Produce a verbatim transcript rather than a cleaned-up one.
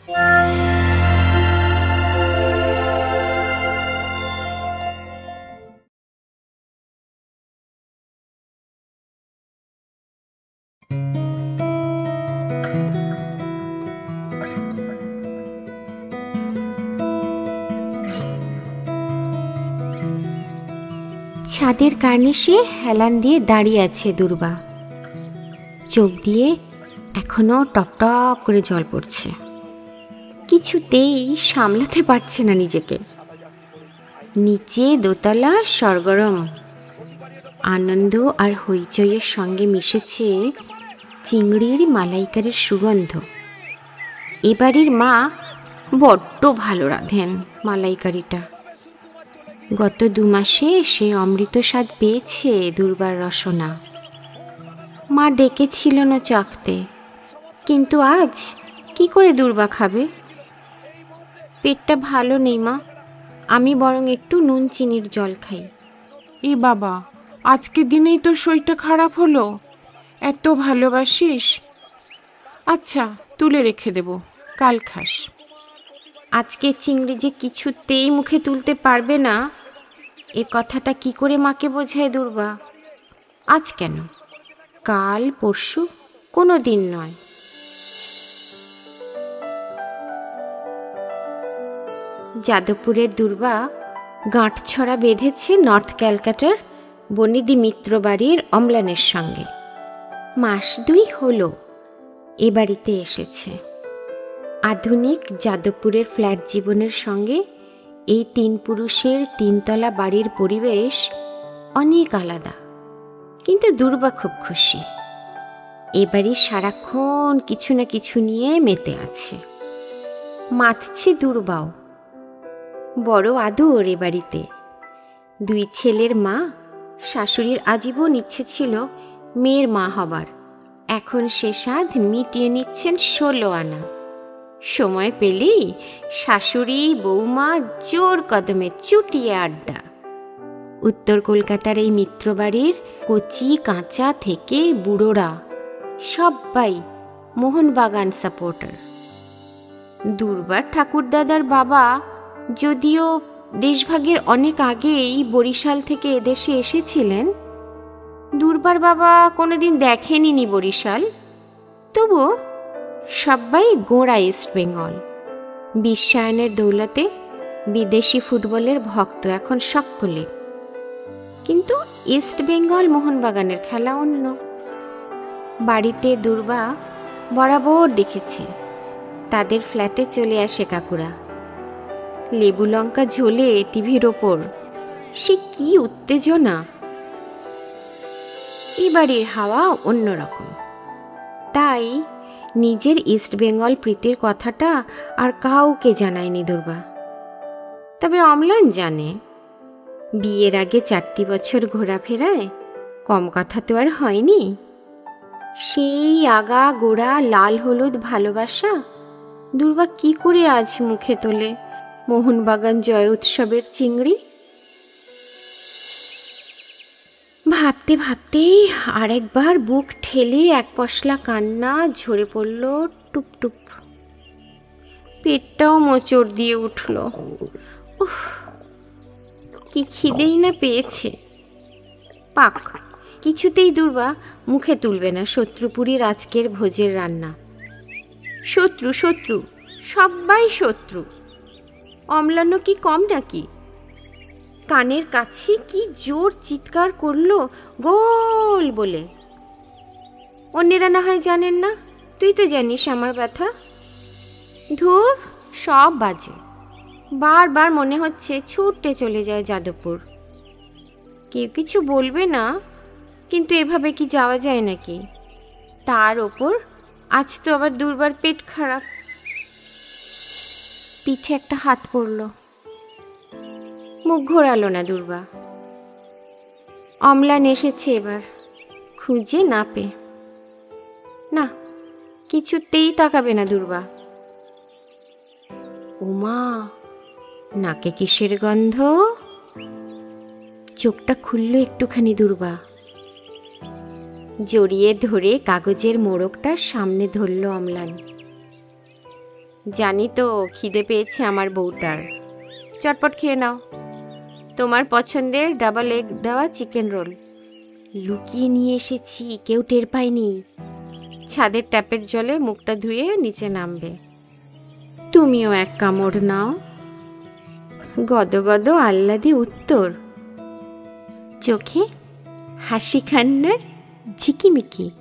ছাদের কার্নিশে হেলান দিয়ে দাঁড়িয়ে আছে দুর্বা। চোখ দিয়ে এখনো টপটপ করে জল পড়ছে। কিছুতেই সামলাতে পারছে না নিজেকে। নিচে দোতলা সরগরম। আনন্দ আর হইচইয়ের সঙ্গে মিশেছে চিংড়ির মালাইকারির সুগন্ধ। এবাড়ির মা বড্ড ভালো রাঁধেন মালাইকারিটা। গত দু মাসে সে অমৃত স্বাদ পেয়েছে দুর্বার রসনা। মা ডেকেছিল না চাখতে, কিন্তু আজ কি করে দুর্বা খাবে? পেটটা ভালো নেই মা, আমি বরং একটু নুন চিনির জল খাই। এ বাবা, আজকে দিনেই তো শরীরটা খারাপ হলো? এত ভালোবাসিস? আচ্ছা, তুলে রেখে দেব, কাল খাস। আজকে চিংড়ি যে কিছুতেই মুখে তুলতে পারবে না, এ কথাটা কি করে মাকে বোঝায় দুর্বা? আজ কেন, কাল পরশু, কোনো দিন নয়। যাদবপুরের দুর্বা গাঁটছড়া বেঁধেছে নর্থ ক্যালকাটার বনিদি মিত্র বাড়ির অম্লানের সঙ্গে। মাস দুই হলো এ বাড়িতে এসেছে। আধুনিক যাদবপুরের ফ্ল্যাট জীবনের সঙ্গে এই তিন পুরুষের তিনতলা বাড়ির পরিবেশ অনেক আলাদা, কিন্তু দুর্বা খুব খুশি। এবারই সারাক্ষণ কিছু না কিছু নিয়ে মেতে আছে। মাতছে দুর্বাও। বড় আদর এ বাড়িতে। দুই ছেলের মা। শাশুড়ির আজীবন ইচ্ছে ছিল মেয়ের মা হবার। এখন সে সাধ মিটিয়ে নিচ্ছেন ষোলো আনা। সময় পেলেই শাশুড়ি বৌমা জোর কদমে চুটিয়ে আড্ডা। উত্তর কলকাতার এই মিত্রবাড়ির কচি কাঁচা থেকে বুড়োরা সবাই মোহনবাগান সাপোর্টার। দুর্বার ঠাকুরদাদার বাবা যদিও দেশভাগের অনেক আগেই বরিশাল থেকে এদেশে এসেছিলেন, দুর্বার বাবা কোনোদিন দেখেনি বরিশাল। তবু সবাই গোঁড়া ইস্ট বেঙ্গল। বিশ্বায়নের দৌলতে বিদেশি ফুটবলের ভক্ত এখন সকলে। কিন্তু ইস্ট বেঙ্গল মোহনবাগানের খেলা অন্য। বাড়িতে দুর্বা বরাবর দেখেছে তাদের ফ্ল্যাটে চলে আসে কাকুরা। লেবু লঙ্কা ঝোলে টিভির ওপর সে কি উত্তেজনা! এই বাড়ির হাওয়া অন্যরকম। তাই নিজের ইস্ট বেঙ্গল প্রীতির কথাটা আর কাউকে জানায়নি দুর্বা। তবে অম্লান জানে, বিয়ের আগে চারটি বছর ঘোরাফেরায় কম কথা তো আর হয়নি। সেই আগা গোড়া লাল হলুদ ভালোবাসা দুর্বা কি করে আজ মুখে তোলে মোহনবাগান জয় উৎসবের চিংড়ি। ভাবতে ভাবতেই আরেকবার বুক ঠেলে এক পশলা কান্না ঝরে পড়ল টুপটুপ। পেটটাও মোচড় দিয়ে উঠল। উফ, কি খিদেই না পেয়েছে। পাক, কিছুতেই দুর্বা মুখে তুলবে না শত্রুপুরীর আজকের ভোজের রান্না। শত্রু শত্রু সবাই শত্রু। অম্লানও কি কম নাকি? কানের কাছে কি জোর চিৎকার করলো গোল বলে। অন্যেরা না হয় জানেন না, তুই তো জানিস আমার ব্যথা। ধুর, সব বাজে। বারবার মনে হচ্ছে ছুটে চলে যায় যাদবপুর। কেউ কিছু বলবে না, কিন্তু এভাবে কি যাওয়া যায় নাকি? তার ওপর আজ তো আবার দুর্বার পেট খারাপ। পিঠে একটা হাত পড়ল। মুখ ঘোরালো না দুর্বা। অম্লান এসেছে এবার, খুঁজে না পেয়ে। না, কিছুতেই তাকাবে না দুর্বা। উমা, নাকে কিসের গন্ধ? চোখটা খুলল একটুখানি দুর্বা। জড়িয়ে ধরে কাগজের মোড়কটা সামনে ধরল অম্লান। জানি তো খিদে পেয়েছে আমার বউটার। চটপট খেয়ে নাও তোমার পছন্দের ডাবল এগ দেওয়া চিকেন রোল। লুকিয়ে নিয়ে এসেছি, কেউ টের পায়নি। ছাদের ট্যাপের জলে মুখটা ধুয়ে নিচে নামবে। তুমিও এক কামড় নাও। গদ গদ আহ্লাদে উত্তর, চোখে হাসি কান্নার ঝিকিমিকি।